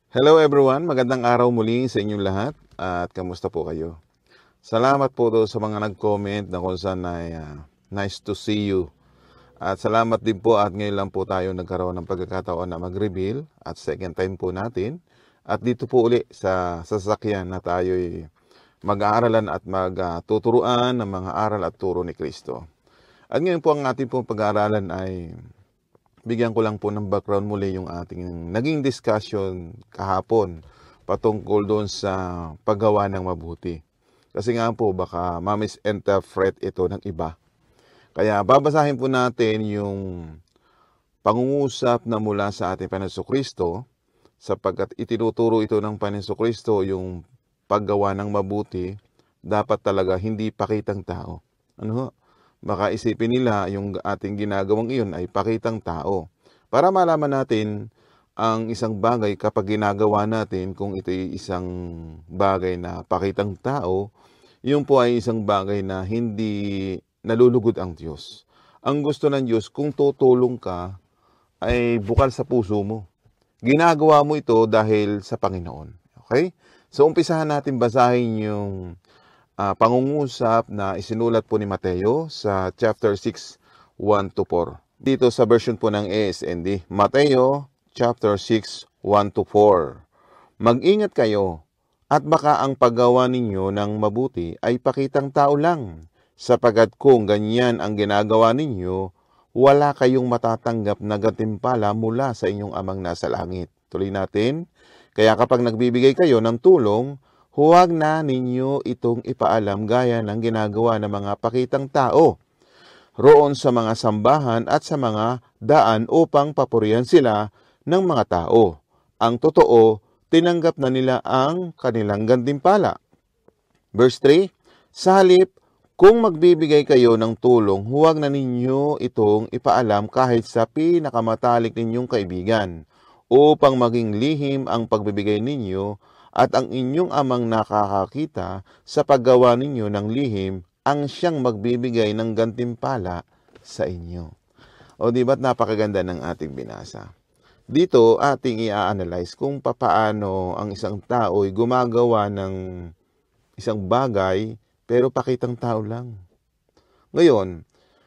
Hello everyone, magandang araw muli sa inyong lahat at kamusta po kayo? Salamat po do sa mga nag-comment na kung saan ay nice to see you. At salamat din po at ngayon lang po tayo nagkaroon ng pagkakataon na mag-reveal at second time po natin. At dito po uli sa sasakyan na tayo'y mag-aaralan at magtuturuan ng mga aral at turo ni Kristo. At ngayon po ang ating pong pag-aaralan ay bigyan ko lang po ng background muli yung ating naging discussion kahapon patungkol doon sa paggawa ng mabuti. Kasi nga po baka ma-misinterpret ito ng iba. Kaya babasahin po natin yung pangungusap na mula sa ating Panginoon Kristo sapagkat itinuturo ito ng Panginoon Kristo yung paggawa ng mabuti dapat talaga hindi pakitang tao. Ano ho? Baka isipin nila yung ating ginagawang iyon ay pakitang tao. Para malaman natin ang isang bagay kapag ginagawa natin kung ito ay isang bagay na pakitang tao, yun po ay isang bagay na hindi nalulugod ang Diyos. Ang gusto ng Diyos, kung tutulong ka, ay bukal sa puso mo. Ginagawa mo ito dahil sa Panginoon. Okay? So umpisahan natin basahin yung pangungusap na isinulat po ni Mateo sa chapter 6, 1-4. Dito sa version po ng ASND, Mateo chapter 6, 1-4. Mag-ingat kayo at baka ang paggawa ninyo ng mabuti ay pakitang tao lang, sapagkat kung ganyan ang ginagawa ninyo, wala kayong matatanggap na gantimpala mula sa inyong amang nasa langit. Tuloy natin. Kaya kapag nagbibigay kayo ng tulong, huwag na ninyo itong ipaalam gaya ng ginagawa ng mga pakitang tao roon sa mga sambahan at sa mga daan upang papurihan sila ng mga tao. Ang totoo, tinanggap na nila ang kanilang gantimpala. Verse 3, sa halip, kung magbibigay kayo ng tulong, huwag na ninyo itong ipaalam kahit sa pinakamatalik ninyong kaibigan, upang maging lihim ang pagbibigay ninyo at ang inyong amang nakakakita sa paggawa ninyo ng lihim ang siyang magbibigay ng gantimpala sa inyo. O di ba't napakaganda ng ating binasa? Dito ating i-analyze kung papaano ang isang tao ay gumagawa ng isang bagay pero pakitang tao lang. Ngayon,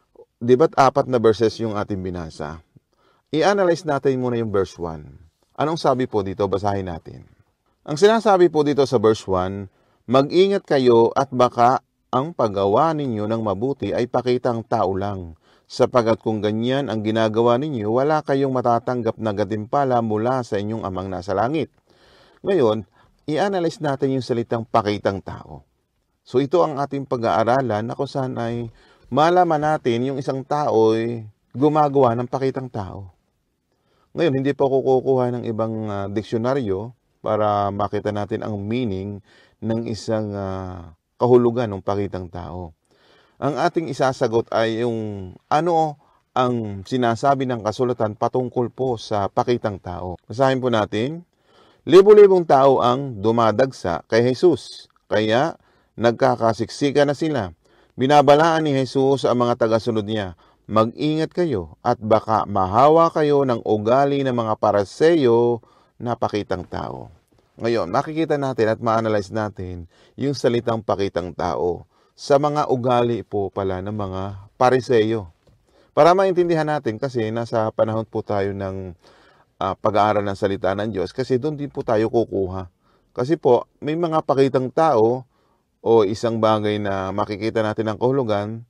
di ba't 4 na verses yung ating binasa? I-analyze natin muna yung verse 1. Anong sabi po dito? Basahin natin. Ang sinasabi po dito sa verse 1, mag-ingat kayo at baka ang paggawa ninyo ng mabuti ay pakitang tao lang, sapagkat kung ganyan ang ginagawa ninyo, wala kayong matatanggap na gantimpala mula sa inyong amang nasa langit. Ngayon, i-analyze natin yung salitang pakitang tao. So ito ang ating pag-aaralan na kung saan ay malaman natin yung isang tao ay gumagawa ng pakitang tao. Ngayon, hindi po ako kukuha ng ibang diksyonaryo para makita natin ang meaning ng isang kahulugan ng pakitang tao. Ang ating isasagot ay yung ano ang sinasabi ng kasulatan patungkol po sa pakitang tao. Basahin po natin. Libo-libong tao ang dumadagsa kay Jesus, kaya nagkakasiksika na sila. Binabalaan ni Jesus ang mga tagasunod niya, mag-ingat kayo at baka mahawa kayo ng ugali ng mga Paraseyo na pakitang tao. Ngayon, makikita natin at ma-analyze natin yung salitang pakitang tao sa mga ugali po pala ng mga Pariseyo. Para maintindihan natin kasi nasa panahon po tayo ng pag-aaral ng salita ng Diyos kasi doon din po tayo kukuha. Kasi po, may mga pakitang tao o isang bagay na makikita natin ang kahulugan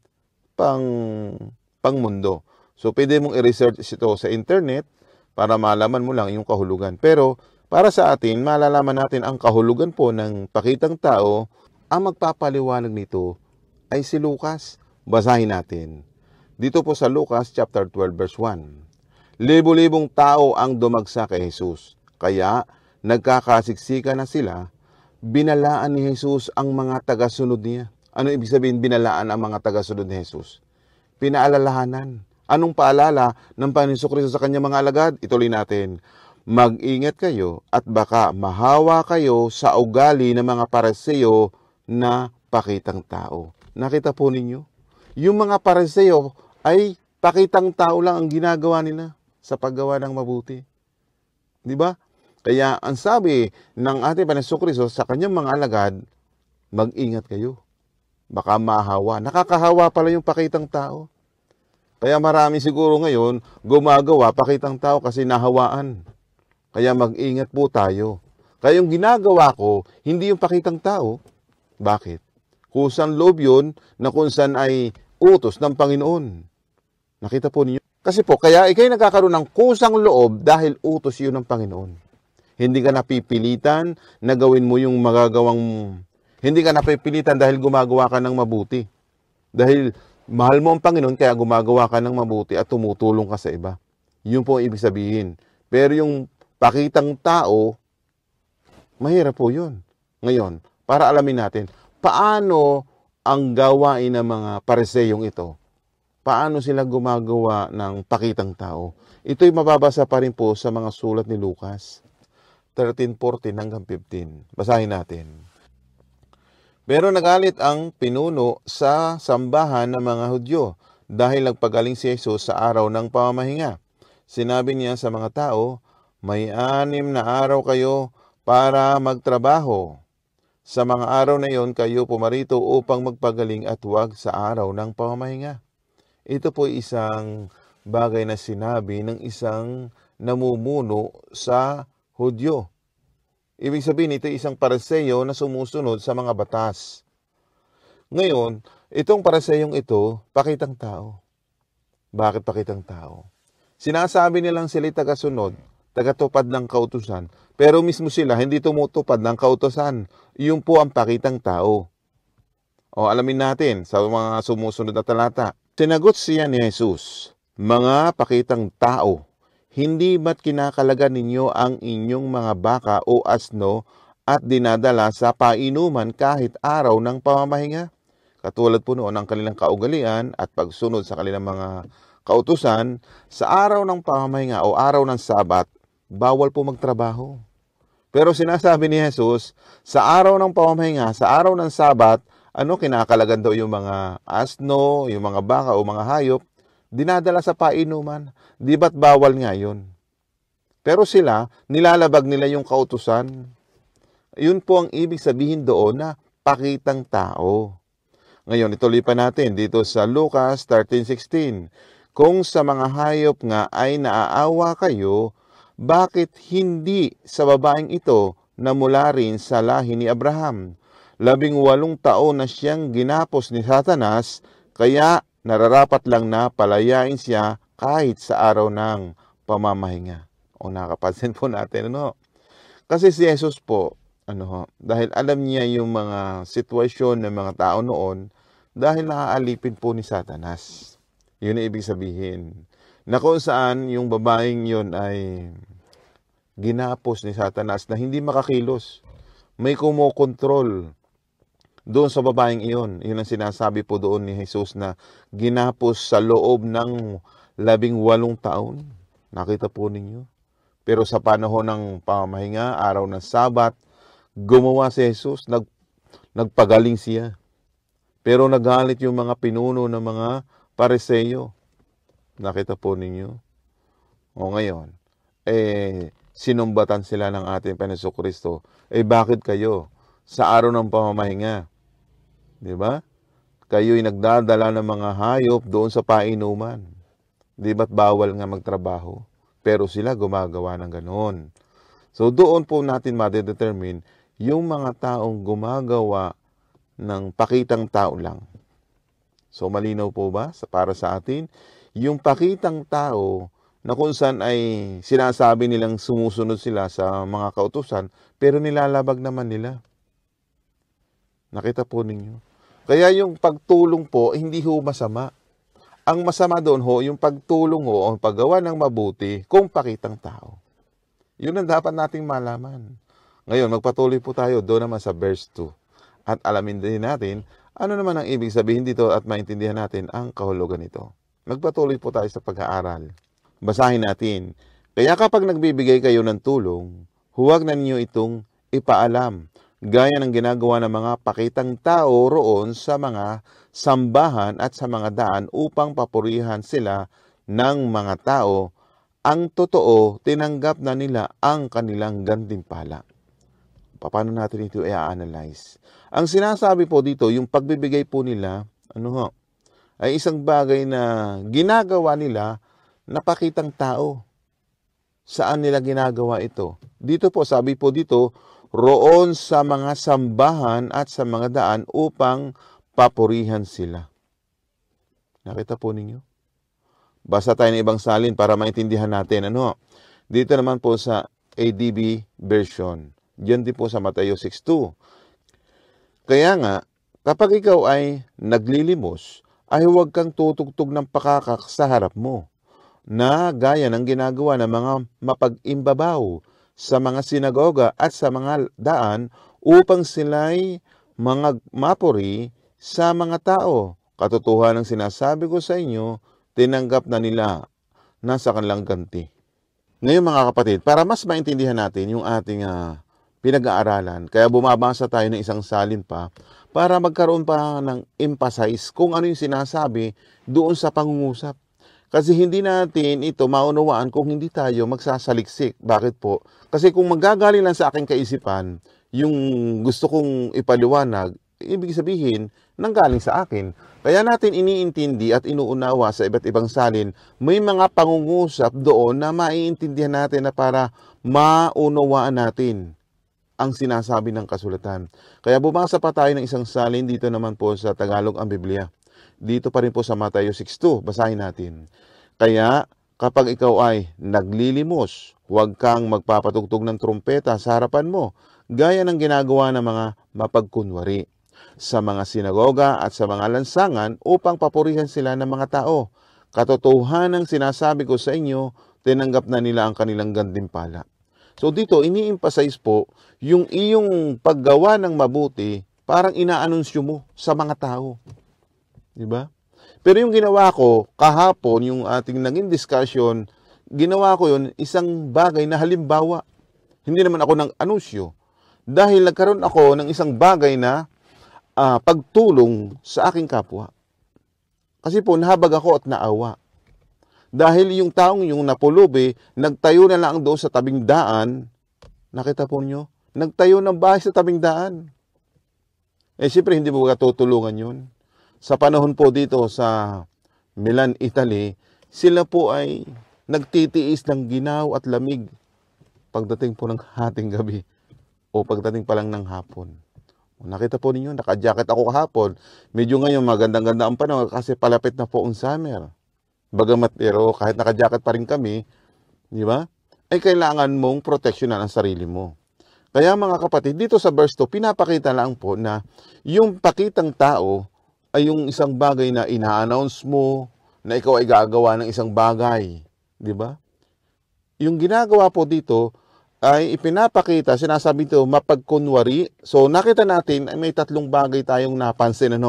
pang mundo. So, pwede mong i-research ito sa internet para malaman mo lang yung kahulugan. Pero, para sa atin, malalaman natin ang kahulugan po ng pakitang tao. Ang magpapaliwanag nito ay si Lucas. Basahin natin. Dito po sa Lucas chapter 12 verse 1. Libo-libong tao ang dumagsa kay Jesus. Kaya nagkakasiksika na sila. Binalaan ni Jesus ang mga tagasunod niya. Ano ibig sabihin binalaan ang mga tagasunod ni Jesus? Pinaalalahanan. Anong paalala ng Panginoon Kristo sa kanyang mga alagad? Ituloy natin. Mag-ingat kayo at baka mahawa kayo sa ugali ng mga Pariseo na pakitang tao. Nakita po ninyo? Yung mga Pariseo ay pakitang tao lang ang ginagawa nila sa paggawa ng mabuti. Di ba? Kaya ang sabi ng ating Panginoong Kristo sa kanyang mga alagad, mag-ingat kayo. Baka mahawa. Nakakahawa pala yung pakitang tao. Kaya marami siguro ngayon gumagawa pakitang tao kasi nahawaan. Kaya mag-ingat po tayo. Kaya yung ginagawa ko, hindi yung pakitang tao. Bakit? Kusang loob yun na kung saan ay utos ng Panginoon. Nakita po ninyo? Kasi po, kaya ikay nagkakaroon ng kusang loob dahil utos yun ng Panginoon. Hindi ka napipilitan na gawin mo yung magagawang... Hindi ka napipilitan dahil gumagawa ka ng mabuti. Dahil mahal mo ang Panginoon, kaya gumagawa ka ng mabuti at tumutulong ka sa iba. Yun po ang ibig sabihin. Pero yung pakitang tao, mahirap po yun. Ngayon, para alamin natin, paano ang gawain ng mga pariseyong ito? Paano sila gumagawa ng pakitang tao? Ito'y mababasa pa rin po sa mga sulat ni Lucas 13:14 hanggang 15. Basahin natin. Pero nagalit ang pinuno sa sambahan ng mga Hudyo dahil nagpagaling si Jesus sa araw ng pamamahinga. Sinabi niya sa mga tao, may 6 na araw kayo para magtrabaho. Sa mga araw na iyon kayo pumarito upang magpagaling at huwag sa araw ng pamamahinga. Ito po isang bagay na sinabi ng isang namumuno sa Hudyo. Ibig sabihin, ito isang pariseyo na sumusunod sa mga batas. Ngayon, itong pariseyong ito, pakitang tao. Bakit pakitang tao? Sinasabi nilang sila tagasunod, tagatupad ng kautusan, pero mismo sila hindi tumutupad ng kautusan. Iyon po ang pakitang tao. O alamin natin sa mga sumusunod na talata. Sinagot siya ni Jesus, mga pakitang tao, hindi ba't kinakalagan ninyo ang inyong mga baka o asno at dinadala sa painuman kahit araw ng pamamahinga? Katulad po noon ang kanilang kaugalian at pagsunod sa kanilang mga kautusan, sa araw ng pamamahinga o araw ng Sabat, bawal po magtrabaho. Pero sinasabi ni Jesus, sa araw ng pamamahinga, sa araw ng Sabat, kinakalagan daw yung mga asno, yung mga baka o mga hayop, dinadala sa painuman. Di ba't bawal nga yun? Pero sila, nilalabag nila yung kautusan. Yun po ang ibig sabihin doon na pakitang tao. Ngayon, ituloy pa natin dito sa Lucas 13:16. Kung sa mga hayop nga ay naaawa kayo, bakit hindi sa babaeng ito na mula rin sa lahi ni Abraham? 18 taon na siyang ginapos ni Satanas, kaya nararapat lang na palayain siya kahit sa araw ng pamamahinga. O nakapansin po natin, Kasi si Jesus po, dahil alam niya yung mga sitwasyon ng mga tao noon, dahil naaalipin po ni Satanas. Yun ang ibig sabihin. Na kung saan yung babaeng yun ay ginapos ni Satanas na hindi makakilos. May kumokontrol doon sa babaeng iyon. Yun ang sinasabi po doon ni Jesus na ginapos sa loob ng 18 taon. Nakita po ninyo. Pero sa panahon ng pamamahinga, araw ng Sabat, gumawa si Jesus, nagpagaling siya. Pero nagalit yung mga pinuno ng mga pariseyo. Nakita po ninyo. O ngayon, sinumbatan sila ng ating Panginoong Kristo. Bakit kayo sa araw ng pamamahinga? Di ba? Kayo'y nagdadala ng mga hayop doon sa painuman. Di ba't bawal nga magtrabaho? Pero sila gumagawa ng ganoon. So doon po natin ma-determine yung mga taong gumagawa ng pakitang tao lang. So malinaw po ba para sa atin? Yung pakitang tao na kung saan ay sinasabi nilang sumusunod sila sa mga kautusan, pero nilalabag naman nila. Nakita po ninyo? Kaya yung pagtulong po, hindi ho masama. Ang masama doon ho, yung pagtulong ho, o paggawa ng mabuti, kung pakitang tao. Yun ang dapat nating malaman. Ngayon, magpatuloy po tayo doon naman sa verse 2. At alamin din natin, ano naman ang ibig sabihin dito at maintindihan natin ang kahulugan nito. Magpatuloy po tayo sa pag-aaral. Basahin natin. Kaya kapag nagbibigay kayo ng tulong, huwag na ninyo itong ipaalam, gaya ng ginagawa ng mga pakitang tao roon sa mga sambahan at sa mga daan upang papurihan sila ng mga tao ang totoo, tinanggap na nila ang kanilang gantimpala. Paano natin ito i-analyze? Ang sinasabi po dito, yung pagbibigay po nila, ay isang bagay na ginagawa nila na pakitang tao. Saan nila ginagawa ito? Dito po, sabi po dito, roon sa mga sambahan at sa mga daan upang papurihan sila. Nakita po ninyo? Basa tayo ng ibang salin para maintindihan natin. Dito naman po sa ADB version. Diyan din po sa Mateo 6:2. Kaya nga, kapag ikaw ay naglilimos, ay huwag kang tutugtog ng pakakak sa harap mo, na gaya ng ginagawa ng mga mapag-imbabaw sa mga sinagoga at sa mga daan upang sila'y mga mapuri sa mga tao. Katotohanan ng sinasabi ko sa inyo, tinanggap na nila na sa kanilang ganti. Ngayon mga kapatid, para mas maintindihan natin yung ating pinag-aaralan, kaya bumabasa tayo ng isang salin pa para magkaroon pa ng emphasize kung ano yung sinasabi doon sa pangungusap. Kasi hindi natin ito maunawaan kung hindi tayo magsasaliksik. Bakit po? Kasi kung magagaling lang sa aking kaisipan, yung gusto kong ipaliwanag, ibig sabihin, nanggaling sa akin. Kaya natin iniintindi at inuunawa sa iba't ibang salin, may mga pangungusap doon na maiintindihan natin na para maunawaan natin ang sinasabi ng kasulatan. Kaya bumasa pa tayo ng isang salin, dito naman po sa Tagalog ang Biblia. Dito pa rin po sa Mateo 6:2, basahin natin. Kaya kapag ikaw ay naglilimos, huwag kang magpapatugtog ng trumpeta sa harapan mo, gaya ng ginagawa ng mga mapagkunwari sa mga sinagoga at sa mga lansangan upang papurihan sila ng mga tao. Katotohanan ng sinasabi ko sa inyo, tinanggap na nila ang kanilang gantimpala. So dito, ini-emphasize po yung iyong paggawa ng mabuti, parang inaanunsyo mo sa mga tao. Diba? Pero yung ginawa ko kahapon, yung ating naging discussion, ginawa ko yun isang bagay na halimbawa. Hindi naman ako ng anunsyo. Dahil nagkaroon ako ng isang bagay na pagtulong sa aking kapwa. Kasi po, nahabag ako at naawa. Dahil yung taong yung napulubi, nagtayo na lang doon sa tabing daan. Nakita po nyo? Nagtayo ng bahay sa tabing daan. Siyempre, hindi mo tutulungan yun. Sa panahon po dito sa Milan, Italy, sila po ay nagtitiis ng ginaw at lamig pagdating po ng hating gabi o pagdating pa lang ng hapon. Nakita po ninyo, naka-jacket ako kahapon. Medyo ngayon magandang-ganda ang panahon kasi palapit na po ang summer. Bagamat pero kahit naka-jacket pa rin kami, di ba? Ay kailangan mong proteksyonan ang sarili mo. Kaya mga kapatid, dito sa verse 2, pinapakita lang po na yung pakitang tao ay yung isang bagay na ina-announce mo na ikaw ay gagawa ng isang bagay. Di ba? Yung ginagawa po dito ay ipinapakita, sinasabi ito, mapagkunwari. So nakita natin ay may tatlong bagay tayong napansin.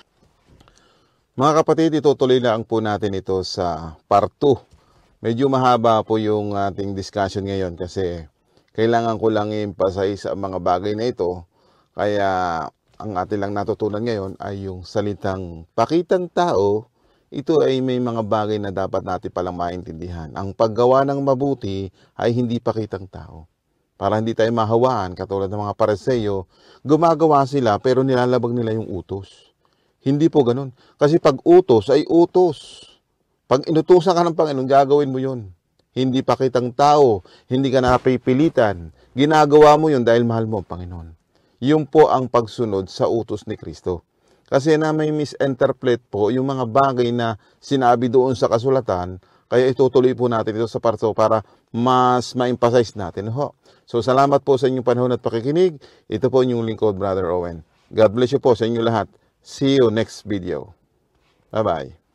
Mga kapatid, itutuloy lang po natin ito sa part 2. Medyo mahaba po yung ating discussion ngayon kasi kailangan ko lang i-emphasize sa mga bagay na ito. Kaya ang atin lang natutunan ngayon ay yung salitang pakitang tao. Ito ay may mga bagay na dapat natin palang maintindihan. Ang paggawa ng mabuti ay hindi pakitang tao. Para hindi tayo mahawaan, katulad ng mga Pariseo, gumagawa sila pero nilalabag nila yung utos. Hindi po ganun. Kasi pag utos ay utos. Pag inutusan ka ng Panginoon, gagawin mo yun. Hindi pakitang tao, hindi ka napipilitan. Ginagawa mo yun dahil mahal mo ang Panginoon. Yun po ang pagsunod sa utos ni Kristo. Kasi na may misinterpret po yung mga bagay na sinabi doon sa kasulatan, kaya itutuloy po natin ito sa parto para mas ma-emphasize natin. So salamat po sa inyong panahon at pakikinig. Ito po yung lingkod, Brother Owen. God bless you po sa inyo lahat. See you next video. Bye-bye.